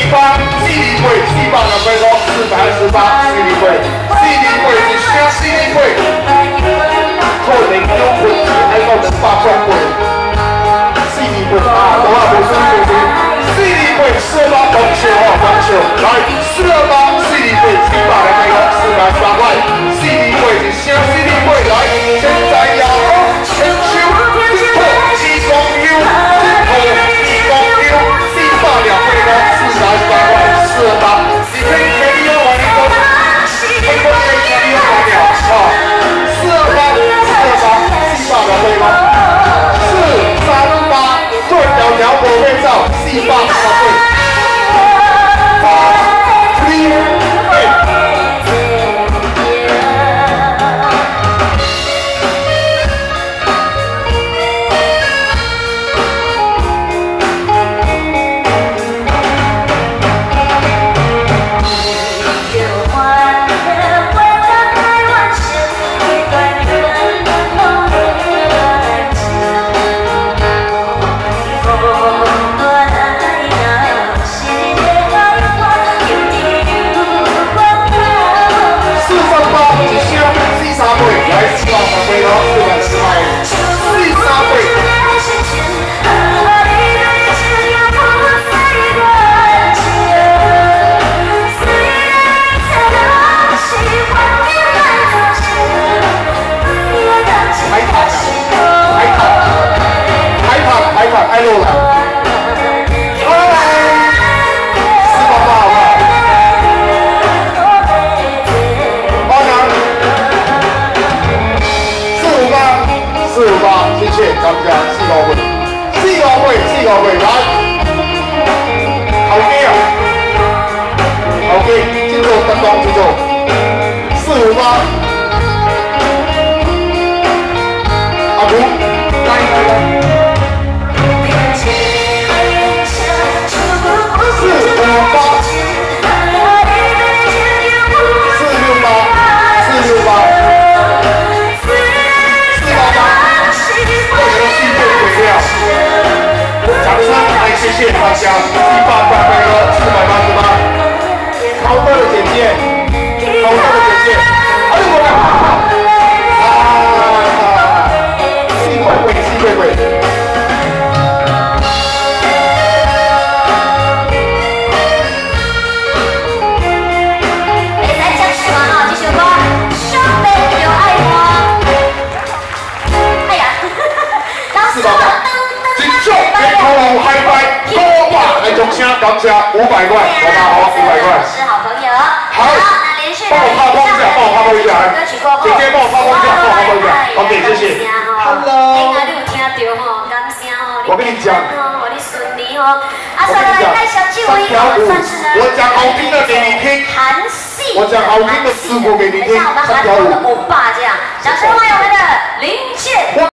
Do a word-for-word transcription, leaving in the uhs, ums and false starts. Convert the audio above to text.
八，四二八，四百六十五，四百二十八，四二八，四二八一声四二八，可能有运气爱到两百块八，四二八啊，我也无算错错，四二八四百讲笑哦，讲笑，来四二八四二八四百两百五，四百三块，四二八一声四二八来，现在要千秋一破七公优，一破七公优，四百两百五，四百三块，四二八，你可以可以用完你都，可以可以可以用完了啊，四二八四二八四百两百五，四三八对条条无被照，四百三块，八 three eight。太弱了，四八八好不好？包娘，四五八，四五八，谢谢，感谢，四五八，四五八，四五八，来，后机啊，後機，知道得當知道，四五八，阿古，來來來。四五八，四六八，四六八，四八八，我们系列鬼料，掌声来谢谢大家，一百八百个，四百八十八，好多的简介，好多的简介，哎呦我的，啊，四鬼鬼，四鬼鬼。钟声感谢五百块，好吗？好，五百块。是好朋友。好，那连续帮我发光一下，帮我发光一下，姐姐帮我发光一下，帮我发光一下。OK， 谢谢。Hello。哎，你有听到吼？感谢吼。我跟你讲。我跟你顺利吼。啊，再来带小鸡我一个算是呢。我讲好听的给你听。韩系。我讲好听的师傅给你听。三条舞。欧巴这样，掌声欢迎我们的林健。